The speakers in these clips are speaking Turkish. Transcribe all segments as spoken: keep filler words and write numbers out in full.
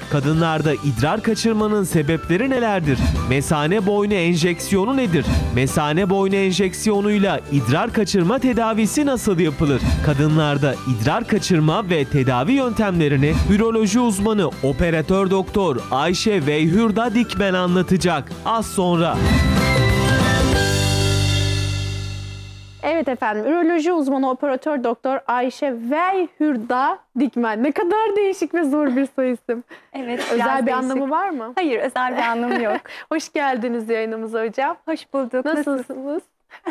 Kadınlarda idrar kaçırmanın sebepleri nelerdir? Mesane boynu enjeksiyonu nedir? Mesane boynu enjeksiyonuyla idrar kaçırma tedavisi nasıl yapılır? Kadınlarda idrar kaçırma ve tedavi yöntemlerini üroloji uzmanı operatör doktor Ayşe Veyhurda Dikmen anlatacak. Az sonra. Evet efendim, üroloji uzmanı operatör doktor Ayşe Veyhurda Dikmen. Ne kadar değişik ve zor bir soy isim. Evet. Özel bir değişik. anlamı var mı? Hayır, özel bir anlamı yok. Hoş geldiniz yayınımıza hocam. Hoş bulduk. Nasılsınız?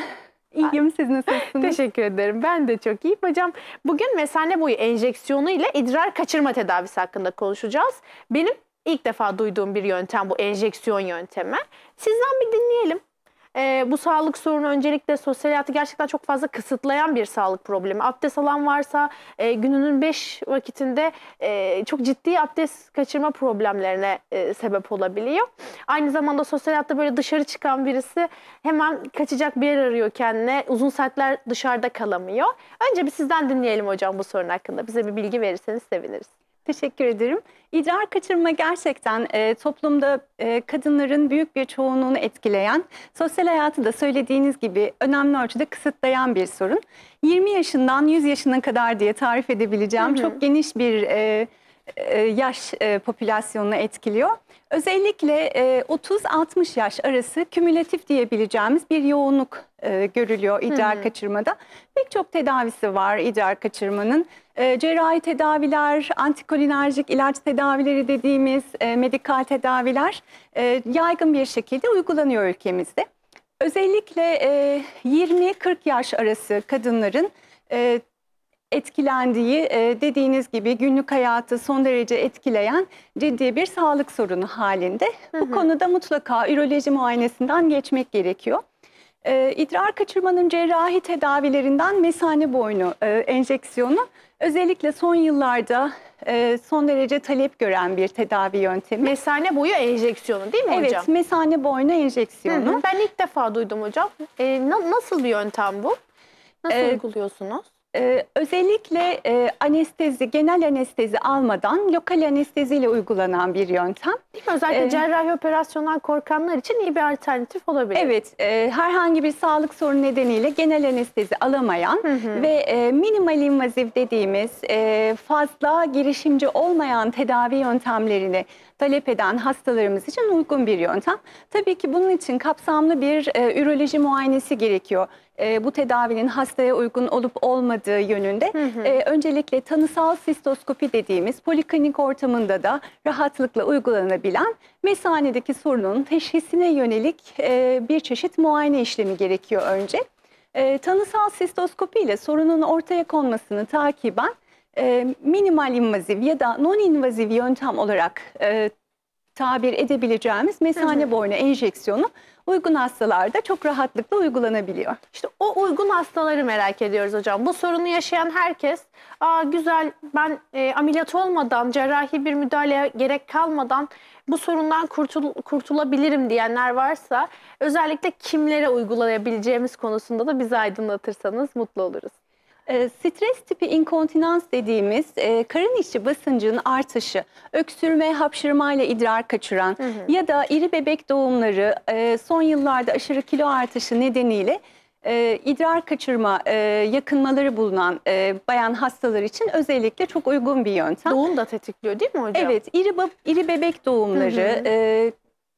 İyiyim, siz nasılsınız? Teşekkür ederim. Ben de çok iyiyim. Hocam bugün mesane boyu enjeksiyonu ile idrar kaçırma tedavisi hakkında konuşacağız. Benim ilk defa duyduğum bir yöntem bu enjeksiyon yöntemi. Sizden bir dinleyelim. Ee, bu sağlık sorunu öncelikle sosyal hayatı gerçekten çok fazla kısıtlayan bir sağlık problemi. Abdest alan varsa e, gününün beş vakitinde e, çok ciddi abdest kaçırma problemlerine e, sebep olabiliyor. Aynı zamanda sosyal hayatta böyle dışarı çıkan birisi hemen kaçacak bir yer arıyor kendine. Uzun saatler dışarıda kalamıyor. Önce bir sizden dinleyelim hocam bu sorun hakkında. Bize bir bilgi verirseniz seviniriz. Teşekkür ederim. İdrar kaçırma gerçekten e, toplumda e, kadınların büyük bir çoğunluğunu etkileyen, sosyal hayatı da söylediğiniz gibi önemli ölçüde kısıtlayan bir sorun. yirmi yaşından yüz yaşına kadar diye tarif edebileceğim hı hı. çok geniş bir e, e, yaş e, popülasyonunu etkiliyor. Özellikle e, otuz altmış yaş arası kümülatif diyebileceğimiz bir yoğunluk e, görülüyor idrar hı hı. kaçırmada. Pek çok tedavisi var idrar kaçırmanın. E, cerrahi tedaviler, antikolinerjik ilaç tedavileri dediğimiz e, medikal tedaviler e, yaygın bir şekilde uygulanıyor ülkemizde. Özellikle e, yirmi kırk yaş arası kadınların e, etkilendiği e, dediğiniz gibi günlük hayatı son derece etkileyen ciddi bir sağlık sorunu halinde. Hı hı. Bu konuda mutlaka üroloji muayenesinden geçmek gerekiyor. E, idrar kaçırmanın cerrahi tedavilerinden mesane boynu e, enjeksiyonu özellikle son yıllarda e, son derece talep gören bir tedavi yöntemi. Mesane boyu enjeksiyonu değil mi evet, hocam? Evet, mesane boynu enjeksiyonu. Hı hı. Ben ilk defa duydum hocam. E, na nasıl bir yöntem bu? Nasıl ee, uyguluyorsunuz? Ee, özellikle e, anestezi, genel anestezi almadan lokal anesteziyle uygulanan bir yöntem. Değil mi? Özellikle ee, cerrahi operasyondan korkanlar için iyi bir alternatif olabilir. Evet, e, herhangi bir sağlık sorunu nedeniyle genel anestezi alamayan hı hı. ve e, minimal invaziv dediğimiz e, fazla girişimci olmayan tedavi yöntemlerini talep eden hastalarımız için uygun bir yöntem. Tabii ki bunun için kapsamlı bir e, üroloji muayenesi gerekiyor. E, bu tedavinin hastaya uygun olup olmadığı yönünde hı hı. E, öncelikle tanısal sistoskopi dediğimiz poliklinik ortamında da rahatlıkla uygulanabilen mesanedeki sorunun teşhisine yönelik e, bir çeşit muayene işlemi gerekiyor önce. E, tanısal sistoskopi ile sorunun ortaya konmasını takiben e, minimal invaziv ya da non-invaziv yöntem olarak e, tabir edebileceğimiz mesane hı hı. boynu enjeksiyonu uygun hastalarda çok rahatlıkla uygulanabiliyor. İşte o uygun hastaları merak ediyoruz hocam. Bu sorunu yaşayan herkes, aa güzel ben e, ameliyat olmadan, cerrahi bir müdahaleye gerek kalmadan bu sorundan kurtul kurtulabilirim diyenler varsa özellikle kimlere uygulayabileceğimiz konusunda da bizi aydınlatırsanız mutlu oluruz. E, stres tipi inkontinans dediğimiz e, karın içi basıncının artışı, öksürme, hapşırma ile idrar kaçıran hı hı. ya da iri bebek doğumları, e, son yıllarda aşırı kilo artışı nedeniyle e, idrar kaçırma e, yakınmaları bulunan e, bayan hastalar için özellikle çok uygun bir yöntem. Doğum da tetikliyor değil mi hocam? Evet, iri, iri bebek doğumları, hı hı.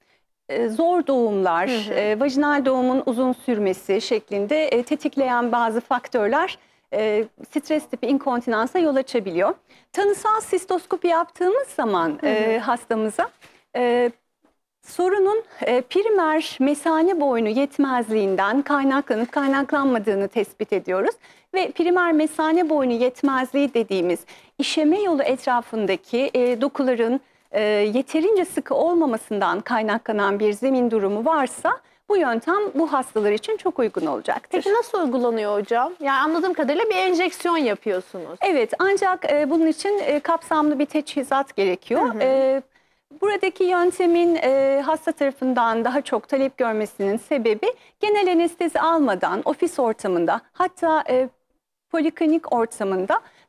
E, zor doğumlar, hı hı. E, vajinal doğumun uzun sürmesi şeklinde e, tetikleyen bazı faktörler E, stres tipi inkontinansa yol açabiliyor. Tanısal sistoskopi yaptığımız zaman hı hı. E, hastamıza e, sorunun e, primer mesane boynu yetmezliğinden kaynaklanıp kaynaklanmadığını tespit ediyoruz. Ve primer mesane boynu yetmezliği dediğimiz işeme yolu etrafındaki e, dokuların e, yeterince sıkı olmamasından kaynaklanan bir zemin durumu varsa bu yöntem bu hastalar için çok uygun olacaktır. Peki nasıl uygulanıyor hocam? Yani anladığım kadarıyla bir enjeksiyon yapıyorsunuz. Evet, ancak e, bunun için e, kapsamlı bir teçhizat gerekiyor. Hı hı. E, buradaki yöntemin e, hasta tarafından daha çok talep görmesinin sebebi genel anestezi almadan ofis ortamında hatta e, poliklinik ortamında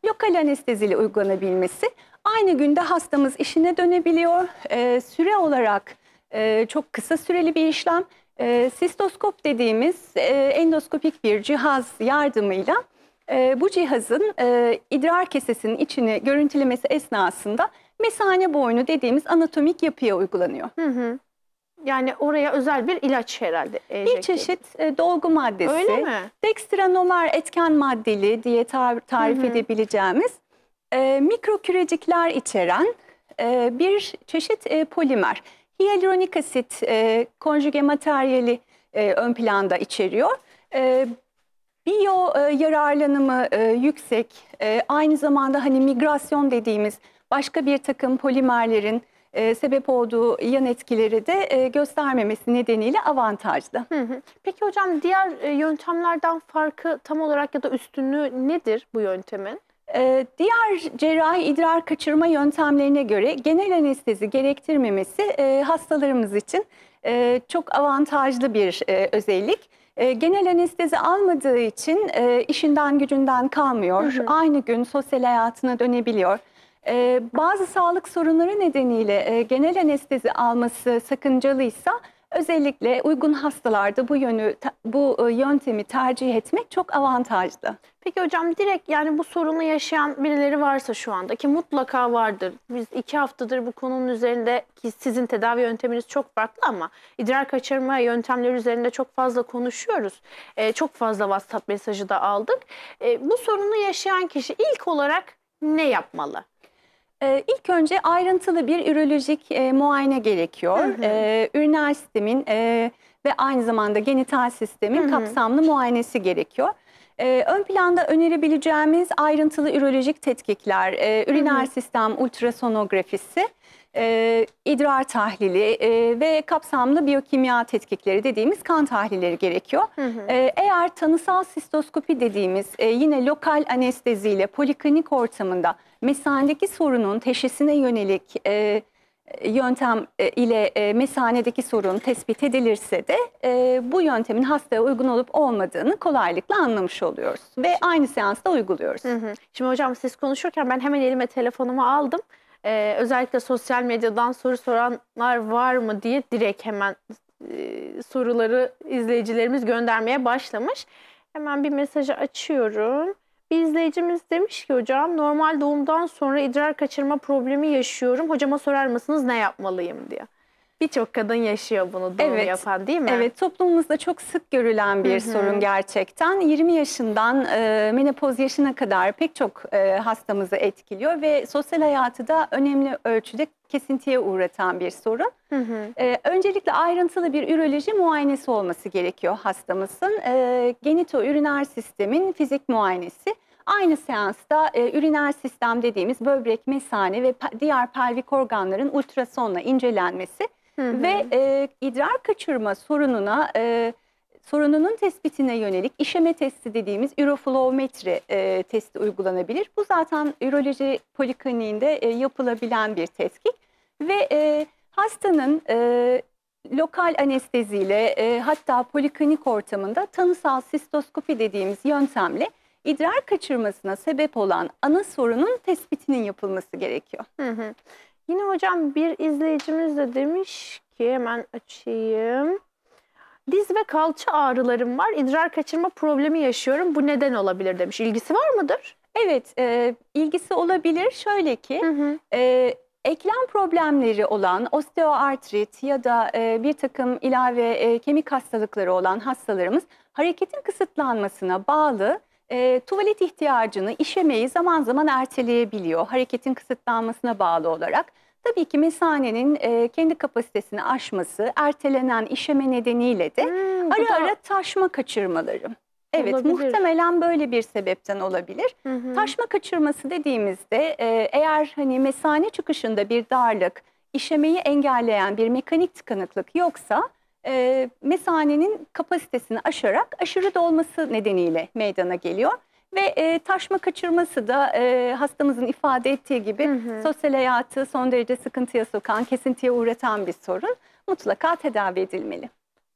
lokal anesteziyle uygulanabilmesi. Aynı günde hastamız işine dönebiliyor. E, süre olarak e, çok kısa süreli bir işlem. E, sistoskop dediğimiz e, endoskopik bir cihaz yardımıyla e, bu cihazın e, idrar kesesinin içini görüntülemesi esnasında mesane boynu dediğimiz anatomik yapıya uygulanıyor. Hı hı. Yani oraya özel bir ilaç herhalde. Bir çeşit e, dolgu maddesi. Öyle mi? Dextranomer etken maddeli diye tar tarif hı hı. edebileceğimiz e, mikro kürecikler içeren e, bir çeşit e, polimer. Hyaluronik asit e, konjüge materyali e, ön planda içeriyor. E, biyo e, yararlanımı e, yüksek. E, aynı zamanda hani migrasyon dediğimiz başka bir takım polimerlerin e, sebep olduğu yan etkileri de e, göstermemesi nedeniyle avantajlı. Hı hı. Peki hocam diğer e, yöntemlerden farkı tam olarak ya da üstünlüğü nedir bu yöntemin? Ee, diğer cerrahi idrar kaçırma yöntemlerine göre genel anestezi gerektirmemesi e, hastalarımız için e, çok avantajlı bir e, özellik. E, genel anestezi almadığı için e, işinden gücünden kalmıyor. Hı hı. Aynı gün sosyal hayatına dönebiliyor. E, bazı sağlık sorunları nedeniyle e, genel anestezi alması sakıncalıysa özellikle uygun hastalarda bu yönü bu yöntemi tercih etmek çok avantajlı. Peki hocam direkt yani bu sorunu yaşayan birileri varsa şu anda ki mutlaka vardır. Biz iki haftadır bu konunun üzerinde ki sizin tedavi yönteminiz çok farklı ama idrar kaçırma yöntemleri üzerinde çok fazla konuşuyoruz. Ee, çok fazla WhatsApp mesajı da aldık. Ee, bu sorunu yaşayan kişi ilk olarak ne yapmalı? Ee, ilk önce ayrıntılı bir ürolojik e, muayene gerekiyor. Hı hı. Ee, üriner sistemin e, ve aynı zamanda genital sistemin hı hı. kapsamlı muayenesi gerekiyor. Ee, ön planda önerebileceğimiz ayrıntılı ürolojik tetkikler, e, üriner hı hı. sistem ultrasonografisi, e, idrar tahlili e, ve kapsamlı biyokimya tetkikleri dediğimiz kan tahlilleri gerekiyor. Hı hı. E, eğer tanısal sistoskopi dediğimiz e, yine lokal anesteziyle poliklinik ortamında mesanedeki sorunun teşhisine yönelik e, yöntem e, ile e, mesanedeki sorun tespit edilirse de e, bu yöntemin hastaya uygun olup olmadığını kolaylıkla anlamış oluyoruz ve aynı seansta uyguluyoruz. Hı hı. Şimdi hocam siz konuşurken ben hemen elime telefonumu aldım. Ee, özellikle sosyal medyadan soru soranlar var mı diye direkt hemen e, soruları izleyicilerimiz göndermeye başlamış. Hemen bir mesajı açıyorum. Bir izleyicimiz demiş ki hocam normal doğumdan sonra idrar kaçırma problemi yaşıyorum. Hocama sorar mısınız ne yapmalıyım diye. Birçok kadın yaşıyor bunu doğum evet, yapan değil mi? Evet, toplumumuzda çok sık görülen bir Hı -hı. sorun gerçekten. yirmi yaşından e, menopoz yaşına kadar pek çok e, hastamızı etkiliyor ve sosyal hayatı da önemli ölçüde kesintiye uğratan bir sorun. Hı hı. E, öncelikle ayrıntılı bir üroloji muayenesi olması gerekiyor hastamızın. E, genito-üriner sistemin fizik muayenesi. Aynı seansta e, üriner sistem dediğimiz böbrek, mesane ve diğer pelvik organların ultrasonla incelenmesi. Hı hı. Ve e, idrar kaçırma sorununa e, sorununun tespitine yönelik işeme testi dediğimiz üroflowmetri e, testi uygulanabilir. Bu zaten üroloji polikliniğinde e, yapılabilen bir tetkik ve e, hastanın e, lokal anesteziyle e, hatta poliklinik ortamında tanısal sistoskopi dediğimiz yöntemle idrar kaçırmasına sebep olan ana sorunun tespitinin yapılması gerekiyor. Hı hı. Yine hocam bir izleyicimiz de demiş ki hemen açayım. Diz ve kalça ağrılarım var. İdrar kaçırma problemi yaşıyorum. Bu neden olabilir demiş. İlgisi var mıdır? Evet, e, ilgisi olabilir. Şöyle ki hı hı. E, eklem problemleri olan osteoartrit ya da e, bir takım ilave e, kemik hastalıkları olan hastalarımız hareketin kısıtlanmasına bağlı E, tuvalet ihtiyacını, işemeyi zaman zaman erteleyebiliyor. Hareketin kısıtlanmasına bağlı olarak. Tabii ki mesanenin e, kendi kapasitesini aşması, ertelenen işeme nedeniyle de hmm, ara da... ara taşma kaçırmaları. Evet, olabilir. Muhtemelen böyle bir sebepten olabilir. Hı hı. Taşma kaçırması dediğimizde e, eğer hani mesane çıkışında bir darlık, işemeyi engelleyen bir mekanik tıkanıklık yoksa E, mesanenin kapasitesini aşarak aşırı dolması nedeniyle meydana geliyor. Ve e, taşma kaçırması da e, hastamızın ifade ettiği gibi hı hı. sosyal hayatı son derece sıkıntıya sokan, kesintiye uğratan bir sorun. Mutlaka tedavi edilmeli.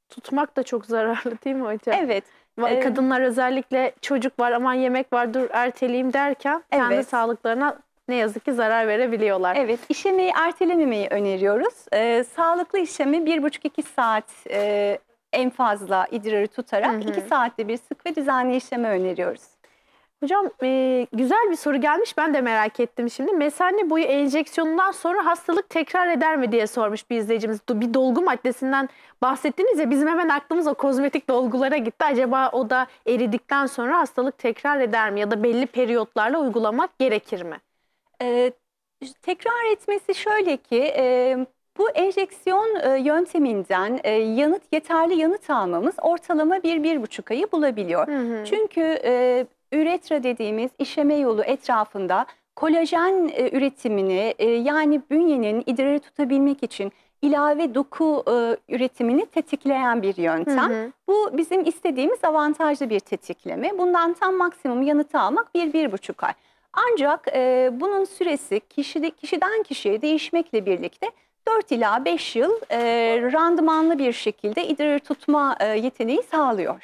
tutmak da çok zararlı değil mi hocam? Evet. Va- Ee, Kadınlar özellikle çocuk var, aman yemek var, dur erteleyeyim derken kendi Evet. sağlıklarına ne yazık ki zarar verebiliyorlar. Evet, işemeyi ertelememeyi öneriyoruz. Ee, sağlıklı işemi bir buçuk iki saat e, en fazla idrarı tutarak Hı hı. iki saatte bir sık ve düzenli işleme öneriyoruz. Hocam e, güzel bir soru gelmiş, ben de merak ettim şimdi. Mesane boyu enjeksiyonundan sonra hastalık tekrar eder mi diye sormuş bir izleyicimiz. Do- Bir dolgu maddesinden bahsettiniz ya, bizim hemen aklımız o kozmetik dolgulara gitti. Acaba o da eridikten sonra hastalık tekrar eder mi ya da belli periyotlarla uygulamak gerekir mi? Ee, tekrar etmesi şöyle ki e, bu enjeksiyon e, yönteminden e, yanıt yeterli yanıt almamız ortalama bir bir buçuk ayı bulabiliyor. Hı hı. Çünkü e, üretra dediğimiz işeme yolu etrafında kolajen e, üretimini e, yani bünyenin idrarı tutabilmek için ilave doku e, üretimini tetikleyen bir yöntem. Hı hı. Bu bizim istediğimiz avantajlı bir tetikleme. Bundan tam maksimum yanıtı almak bir bir buçuk ay. Ancak e, bunun süresi kişide, kişiden kişiye değişmekle birlikte dört ila beş yıl e, randımanlı bir şekilde idrarı tutma e, yeteneği sağlıyor.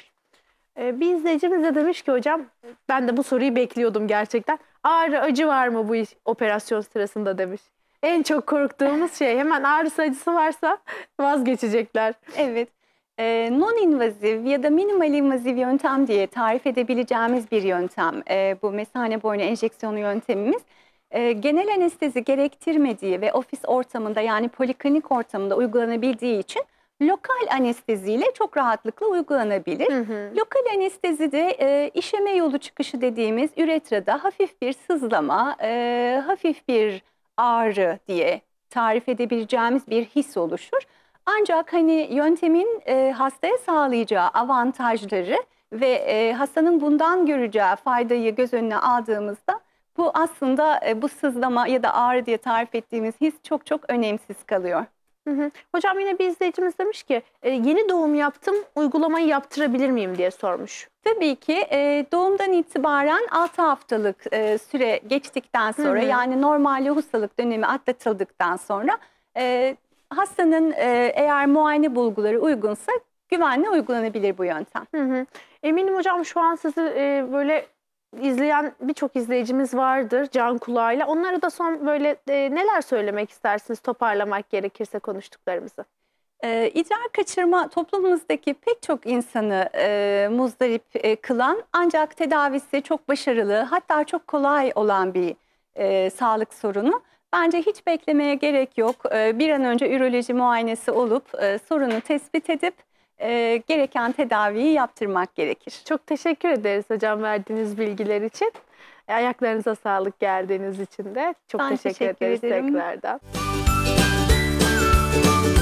E, bir izleyicimiz de demiş ki hocam, ben de bu soruyu bekliyordum gerçekten. Ağrı acı var mı bu iş, operasyon sırasında demiş. En çok korktuğumuz şey, hemen ağrısı acısı varsa vazgeçecekler. Evet, e, non-invaziv ya da minimal invaziv yöntem diye tarif edebileceğimiz bir yöntem. E, bu mesane boynu enjeksiyonu yöntemimiz. E, genel anestezi gerektirmediği ve ofis ortamında yani poliklinik ortamında uygulanabildiği için lokal anesteziyle çok rahatlıkla uygulanabilir. Hı hı. Lokal anestezide e, işeme yolu çıkışı dediğimiz üretrada hafif bir sızlama, e, hafif bir ağrı diye tarif edebileceğimiz bir his oluşur. Ancak hani yöntemin e, hastaya sağlayacağı avantajları ve e, hastanın bundan göreceği faydayı göz önüne aldığımızda bu aslında e, bu sızlama ya da ağrı diye tarif ettiğimiz his çok çok önemsiz kalıyor. Hı hı. Hocam yine bir izleyicimiz demiş ki e, yeni doğum yaptım, uygulamayı yaptırabilir miyim diye sormuş. Tabii ki e, doğumdan itibaren altı haftalık e, süre geçtikten sonra Hı hı. yani normal lohusalık dönemi atlatıldıktan sonra e, hastanın e, eğer muayene bulguları uygunsa güvenle uygulanabilir bu yöntem. Hı hı. Eminim hocam şu an sizi e, böyle izleyen birçok izleyicimiz vardır can kulağıyla. Onlara da son böyle e, neler söylemek istersiniz, toparlamak gerekirse konuştuklarımızı? E, idrar kaçırma toplumumuzdaki pek çok insanı e, muzdarip e, kılan ancak tedavisi çok başarılı hatta çok kolay olan bir e, sağlık sorunu. Bence hiç beklemeye gerek yok. E, bir an önce üroloji muayenesi olup e, sorunu tespit edip e, gereken tedaviyi yaptırmak gerekir. Çok teşekkür ederiz hocam verdiğiniz bilgiler için. Ayaklarınıza sağlık geldiğiniz için de. Çok Ben teşekkür, teşekkür ederiz ederim. tekrardan.